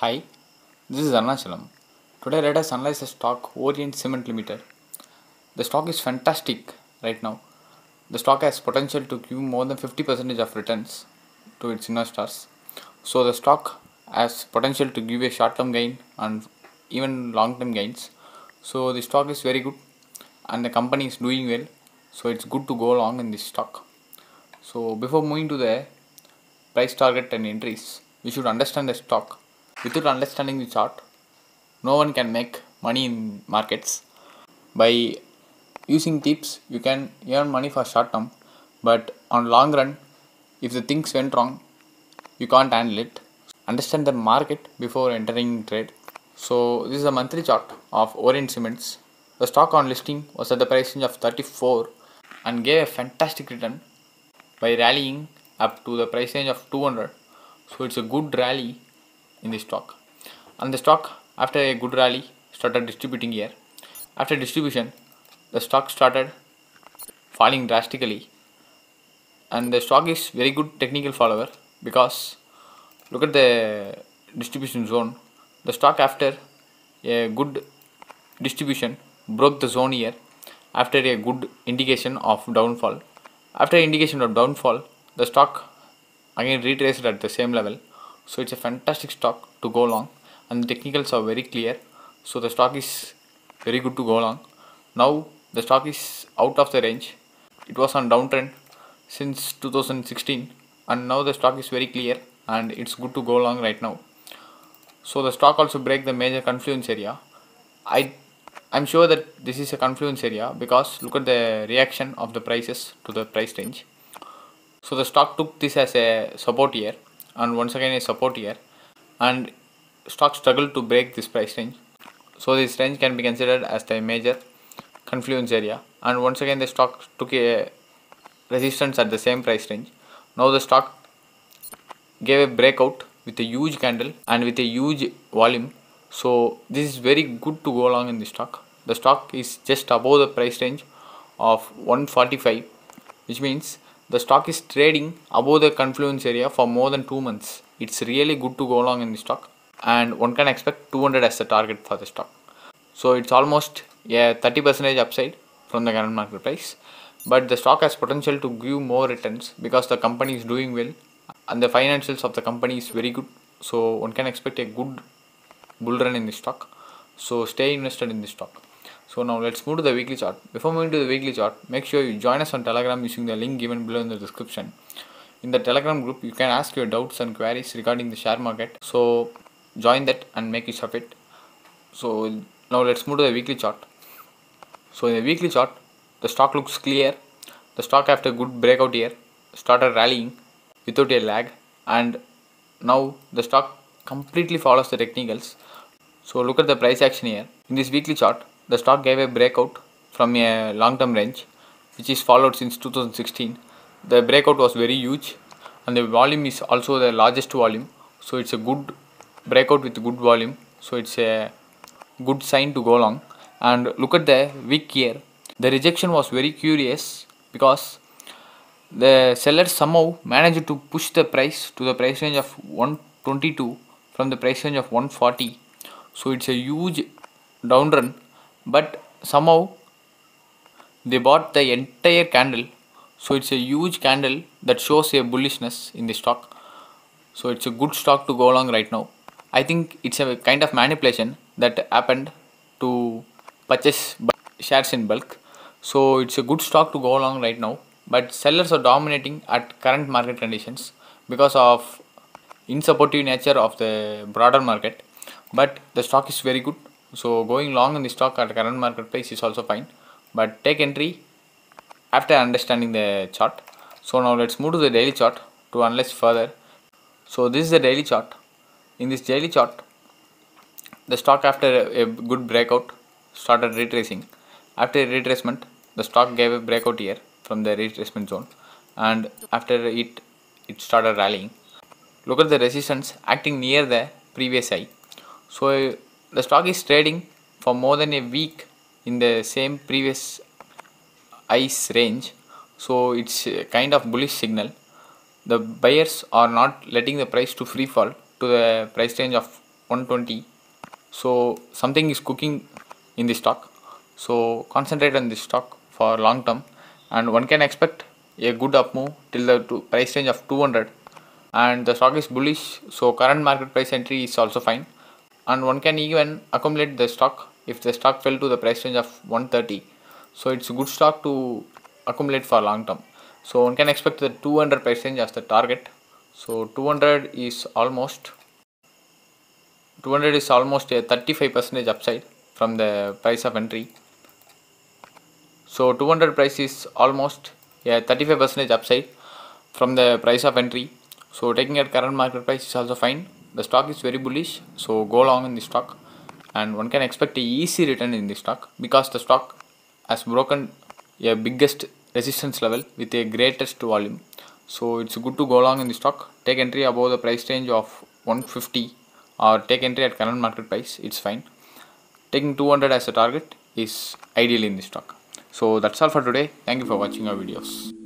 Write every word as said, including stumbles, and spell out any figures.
Hi, this is Arnachalam. Today let us analyze the stock Orient Cement Limited. The stock is fantastic right now. The stock has potential to give more than fifty percent of returns to its investors. So the stock has potential to give a short-term gain and even long-term gains. So the stock is very good and the company is doing well. So it's good to go long in this stock. So before moving to the price target and entries, we should understand the stock. Without understanding the chart, no one can make money in markets. By using tips, you can earn money for short term, but on long run, if the things went wrong, you can't handle it. Understand the market before entering trade. So this is a monthly chart of Orient Cements. The stock on listing was at the price range of thirty-four and gave a fantastic return by rallying up to the price range of two hundred. So it's a good rally in the stock, and the stock after a good rally started distributing here. After distribution, the stock started falling drastically, and the stock is very good technical follower because look at the distribution zone. The stock after a good distribution broke the zone here after a good indication of downfall. After indication of downfall, the stock again retraced at the same level. So it's a fantastic stock to go long, and the technicals are very clear. So the stock is very good to go long. Now the stock is out of the range. It was on downtrend since two thousand sixteen, and now the stock is very clear and it's good to go long right now. So the stock also break the major confluence area. I I'm sure that this is a confluence area because look at the reaction of the prices to the price range. So the stock took this as a support here and once again a support here, and stock struggled to break this price range. So this range can be considered as the major confluence area, and once again the stock took a resistance at the same price range. Now the stock gave a breakout with a huge candle and with a huge volume. So this is very good to go along in the stock. The stock is just above the price range of one forty-five, which means the stock is trading above the confluence area for more than two months. It's really good to go along in the stock, and one can expect two hundred as the target for the stock. So it's almost a thirty percent upside from the current market price, but the stock has potential to give more returns because the company is doing well and the financials of the company is very good. So one can expect a good bull run in the stock. So stay invested in this stock. So now let's move to the weekly chart. Before moving to the weekly chart, make sure you join us on Telegram using the link given below in the description. In the Telegram group, you can ask your doubts and queries regarding the share market. So join that and make use of it. So now let's move to the weekly chart. So in the weekly chart, the stock looks clear. The stock after good breakout here started rallying without a lag, and now the stock completely follows the technicals. So look at the price action here. In this weekly chart, the stock gave a breakout from a long-term range which is followed since two thousand sixteen. The breakout was very huge and the volume is also the largest volume. So it's a good breakout with good volume. So it's a good sign to go long. And look at the wick here. The rejection was very curious because the sellers somehow managed to push the price to the price range of one twenty-two from the price range of one forty. So it's a huge down run, but somehow they bought the entire candle. So it's a huge candle that shows a bullishness in the stock. So it's a good stock to go along right now. I think it's a kind of manipulation that happened to purchase shares in bulk. So it's a good stock to go along right now, but sellers are dominating at current market conditions because of unsupportive nature of the broader market, but the stock is very good. So going long in the stock at current market price is also fine, but take entry after understanding the chart. So now let's move to the daily chart to analyze further. So this is the daily chart. In this daily chart, the stock after a good breakout started retracing. After retracement, the stock gave a breakout here from the retracement zone, and after it it started rallying. Look at the resistance acting near the previous high. So the stock is trading for more than a week in the same previous highs range. So it's a kind of bullish signal. The buyers are not letting the price to free fall to the price range of one twenty. So something is cooking in the stock. So concentrate on this stock for long term, and one can expect a good up move till the two, price range of two hundred, and the stock is bullish. So current market price entry is also fine, and one can even accumulate the stock if the stock fell to the price range of one thirty. So it's a good stock to accumulate for long term. So one can expect the two hundred price range as the target. So two hundred is almost two hundred is almost a thirty-five percent upside from the price of entry. So two hundred price is almost a thirty-five percent upside from the price of entry. So taking at current market price is also fine. The stock is very bullish, so go long in the stock, and one can expect a easy return in the stock because the stock has broken a biggest resistance level with a greatest volume. So it's good to go long in the stock. Take entry above the price range of one fifty, or take entry at current market price, it's fine. Taking two hundred as a target is ideal in the stock. So that's all for today. Thank you for watching our videos.